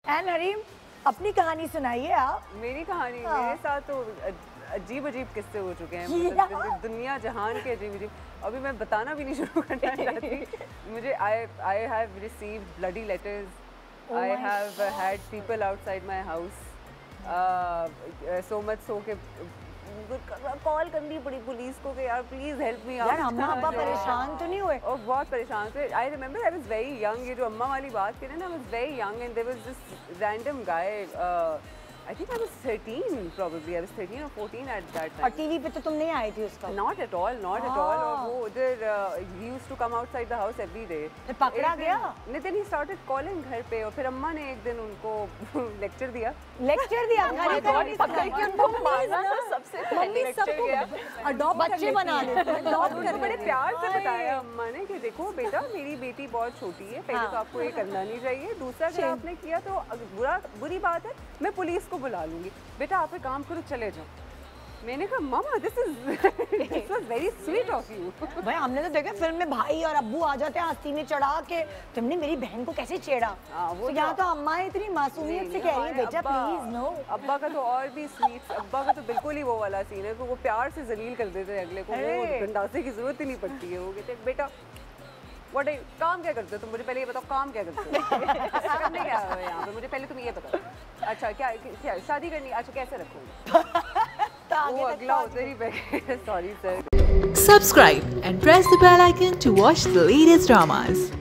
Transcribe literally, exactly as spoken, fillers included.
And Hareem, अपनी कहानी सुनाइए आप। मेरी कहानी, हाँ। मेरे साथ तो अजीब अजीब किस्से हो चुके हैं, मतलब दुनिया जहान के अजीब अजीब। अभी मैं बताना भी नहीं शुरू करना चाहती। मुझे I I have received bloody letters, I have had people outside my house, so much so के कॉल करनी पड़ी पुलिस को कि यार प्लीज हेल्प मी आउट। यार अम्मा अब्बा परेशान तो नहीं हुए? और बहुत परेशान थे। I remember I was very young, ये जो अम्मा वाली बात करें ना, I was very young and there was this random guy, I think I was thirteen probably. I was thirteen or fourteen at that time. और टीवी पे तो तुम नहीं आई थी उसका? Not at all, not at all. और वो उधर he used to come outside the house every day. फिर पकड़ा गया? नहीं, then he started calling घर पे और फिर अम्मा ने एक दिन उनको लेक्चर दिया। लेक्चर दिया? खाली खाली पकड़ के उनको मारना सबसे पहले लेक्चर दिया। अडॉप्ट बच्चे बना लेते हैं, अडॉप्ट कर बड़े प्यार से बताया अम्मा ने कि देखो बेटा, मेरी बेटी बहुत छोटी है, पहले तो आपको ये करना नहीं चाहिए, दूसरा अगर आपने किया तो बुरा बुरी बात है, मैं पुलिस को बुला लूंगी, बेटा आप एक काम करो चले जाओ। मैंने कहा मामा this is this was very sweet of you. भाई हमने तो देखा फिल्म में भाई और अब्बू आ जाते हैं हस्ती में चढ़ा के, तुमने मेरी बहन को कैसे छेड़ा? तो यहाँ तो अम्मा इतनी मासूमियत से कह रही है बेटा प्लीज नो। अब्बा का तो और भी स्वीट, अब्बा का तो बिल्कुल ही वो वाला सीन है कि वो प्यार से जलील कर देते हैं अगले को, वो गंडासे की जरूरत ही नहीं पड़ती है। वो कहते हैं बेटा व्हाट काम क्या करते हो तुम, मुझे पहले ये बताओ काम क्या करते हो, करने क्या है यहाँ पे, मुझे पहले तुम ये बताओ। अच्छा क्या क्या शादी करनी, अच्छा कैसे रखोगे? वो अगला उधर ही बैठे। Sorry sir. Subscribe and press the bell icon to watch the latest dramas.